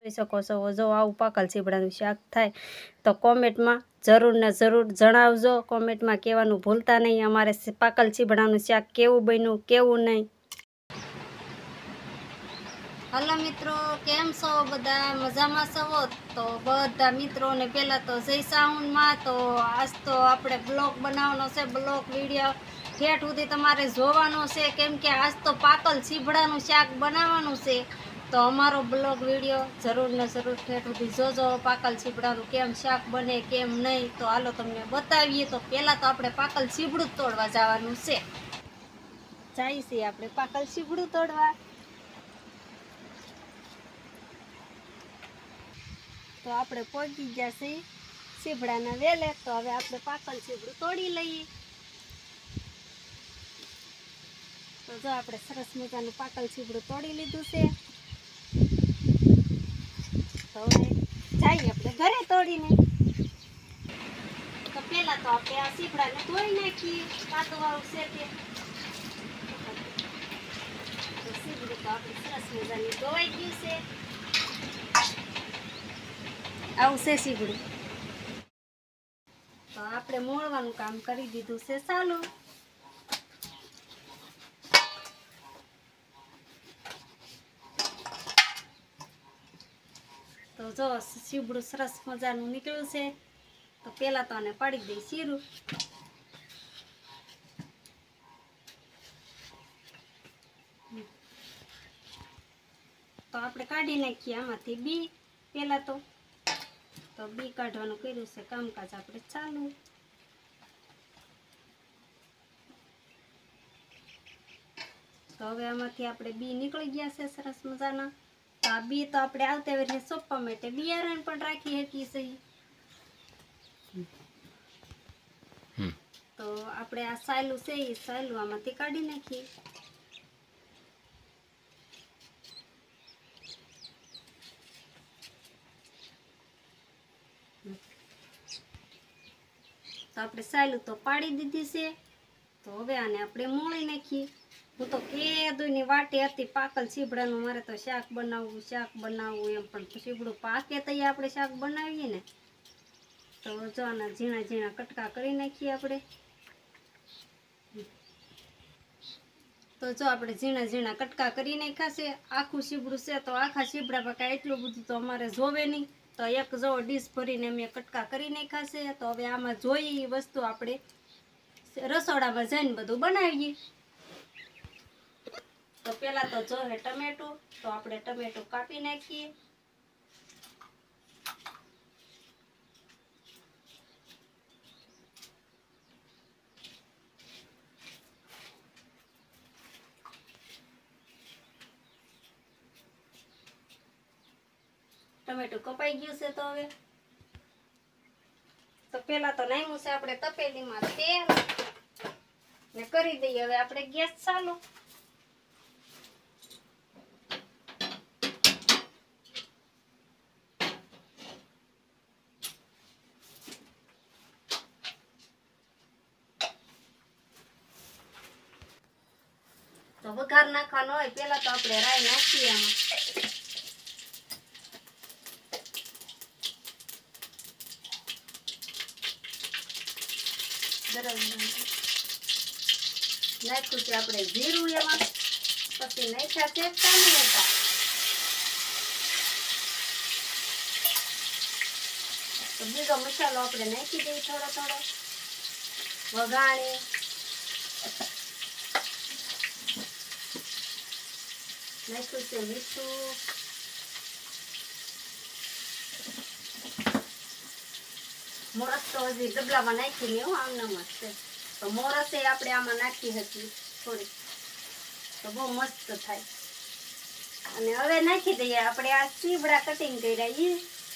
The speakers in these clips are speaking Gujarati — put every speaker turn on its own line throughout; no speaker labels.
શકો છો। જો આવું પાકલ ચીબડાનું શાક થાય તો કોમેન્ટમાં જરૂર ને જરૂર જણાવજો। કોમેન્ટમાં કહેવાનું ભૂલતા નહીં અમારે પાકલ ચીબડાનું શાક કેવું બન્યું કેવું નહીં। હલો મિત્રો, કેમ છો બધા? મજામાં છો? તો બધા મિત્રોને પહેલાં તો જય સાઉન્ડમાં। તો આજ તો આપણે બ્લોગ બનાવવાનો છે, બ્લોગ વિડીયો ઠેઠ સુધી તમારે જોવાનો છે, કેમ કે આજ તો પાકલ ચીબડાનું શાક બનાવવાનું છે। તો અમારો બ્લોગ વિડીયો જરૂર ને જરૂર ઠેઠ સુધી જોજો। પાકલ ચીબડાનું કેમ શાક બને કેમ નહીં તો હાલો તમને બતાવીએ। તો પહેલાં તો આપણે પાકલ ચીબડું તોડવા જવાનું છે। જાય છે આપણે પાકલ ચીબડું તોડવા। તો આપણે પહોંચી ગયા છીએ ચીબડાના વેલે। તો હવે આપણે પાકલ ચીબડું તોડી લઈએ। તો જો આપણે સરસ મજાનું પાકલ ચીબડું તોડી લીધું છે। તો હવે જઈએ આપણે ઘરે તોડીને। તો પહેલા તો આપણે આ ચીબડાને ધોઈ નાખીએ, કાદવાળું છે તે। તો ચીબડું તો આપણે સરસ મજાનું ધોવાઈ ગયું છે। આવું છે ચીબડું। તો આપણે મોળવાનું કામ કરી દીધું છે ચાલુ। તો જો ચીબડું સરસ મજાનું નીકળ્યું છે। તો પહેલાં તો આને પાડી દઈ શીરું। તો આપણે કાઢી નાખીએ આમાંથી બી। પહેલાં તો બી કાઢવાનું કર્યું છે કામકાજ આપણે ચાલુ। તો હવે આમાંથી આપણે બી નીકળી ગયા છે સરસ મજાના। તો આ બી તો આપણે આવતા વર્ષે સોંપવા માટે બિયારણ પણ રાખી શકીએ છીએ। તો આપણે આ સાયલું છે એ સાયલું આમાંથી કાઢી નાખીએ। તો આપણે સાયલું તો પાડી દીધી છે। તો હવે આને આપણે મોળી નાખીએ। હું તો કેદુની વાટે હતી પાકલ ચીબડાનું, મારે તો શાક બનાવવું એમ, પણ ચીબડું પાકે તો આપણે શાક બનાવીએ ને। તો જો આના ઝીણા ઝીણા કટકા કરી નાખીએ આપણે। તો જો આપણે ઝીણા ઝીણા કટકા કરી નાખ્યા છે। આખું ચીબડું છે તો આખા ચીબડામાં કાંઈ એટલું બધું તો અમારે જોવે નહીં। તો એક જો ડીશ ભરીને અમે કટકા કરી નાખ્યા છે। તો હવે આમાં જોઈએ એ વસ્તુ આપણે રસોડામાં જઈને બધું બનાવીએ। તો પહેલાં તો જોઈએ ટમેટું, તો આપણે ટમેટું કાપી નાખીએ। ટમેટું કપાઈ ગયું છે। તો હવે તો પહેલાં તો નાખ્યું છે આપણે તપેલીમાં તેલ ને કરી દઈએ હવે આપણે ગેસ ચાલુ। તો વઘાર નાખવાનો હોય પહેલા તો આપણે રાઈ નાખીએ આમાં। નાખ્યું છે આપણે જીરું એમાં, પછી નાખ્યા છે ટામેટા। તો બીજો મસાલો આપણે નાખી દઈએ થોડો થોડો વઘાણી। નાખ્યું છે મીઠું, મોરસ તો હજી ડબલામાં નાખી નહીં, આમનામ જ છે। તો મોરસ એ આપણે આમાં નાખી શકીએ થોડી, તો બહુ મસ્ત થાય। અને હવે નાખી દઈએ આપણે આ ચીબડા કટિંગ કર્યા એ।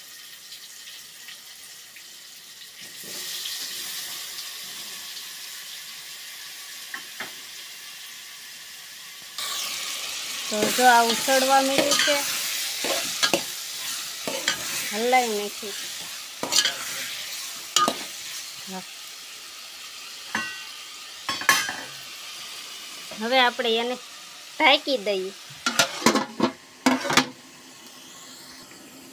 તો જો આવું સડવા મળ્યું છે, હલાવી નાખી। હવે આપણે એને ઢાંકી દઈએ।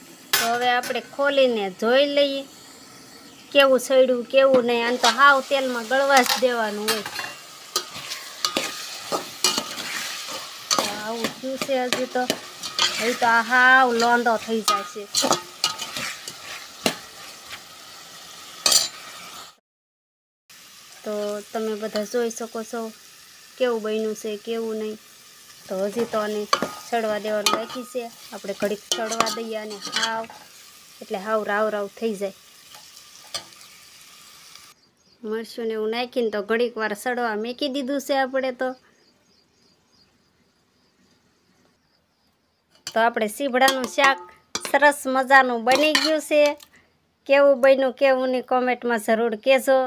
હવે આપણે ખોલીને જોઈ લઈએ કેવું સડ્યું કેવું નહીં. આને તો હાવ તેલમાં ગળવા જ દેવાનું હોય. આવું થયું છે હજી તો. હવે તો આ હાવ લોંદો થઈ જશે. તો તમે બધા જોઈ શકો છો કેવું બન્યું છે કેવું નહીં. તો હજી તો આને સડવા દેવાનું બાકી છે. આપણે ઘડીક સડવા દઈએ અને હાવ એટલે હાવ રાવ રાવ થઈ જાય. મરચું ને એવું નાખીને તો ઘડીક વાર સડવા મેકી દીધું છે આપણે. તો આપણે સીભડાનું શાક સરસ મજાનું બની ગયું છે. કેવું બન્યું કેવું નહીં કોમેન્ટમાં જરૂર કહેજો.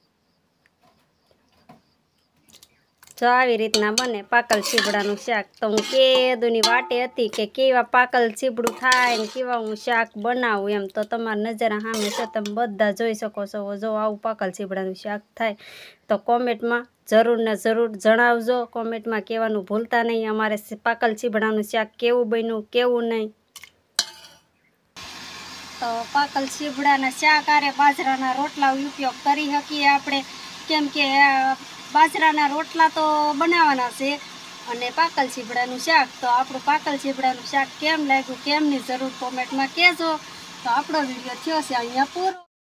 જો આવી રીતના બને પાકલ સીભડાનું શાક. તો હું કેદુની વાટે હતી કે કેવા પાકલ સીભડું થાય ને કેવા હું શાક બનાવું એમ. તો તમારી નજર સામે છે, તમે બધા જોઈ શકો છો. જો આવું પાકલ સીભડાનું શાક થાય તો કોમેન્ટમાં જરૂર ને જરૂર જણાવજો. કોમેન્ટમાં કહેવાનું ભૂલતા નહીં અમારે પાકલ સીભડાનું શાક કેવું બન્યું કેવું નહીં. તો પાકલ સીભડાના શાક આરે બાજરાના રોટલા ઉપયોગ કરી શકીએ આપણે. કેમ કે બાજરાના રોટલા તો બનાવવાના છે અને પાકલ સીભડાનું શાક. તો આપણું પાકલ સીભડાનું શાક કેમ લાગ્યું કેમની જરૂર કોમેન્ટમાં કહેજો. તો આપણો વિડીયો થયો છે અહીંયા પૂરો.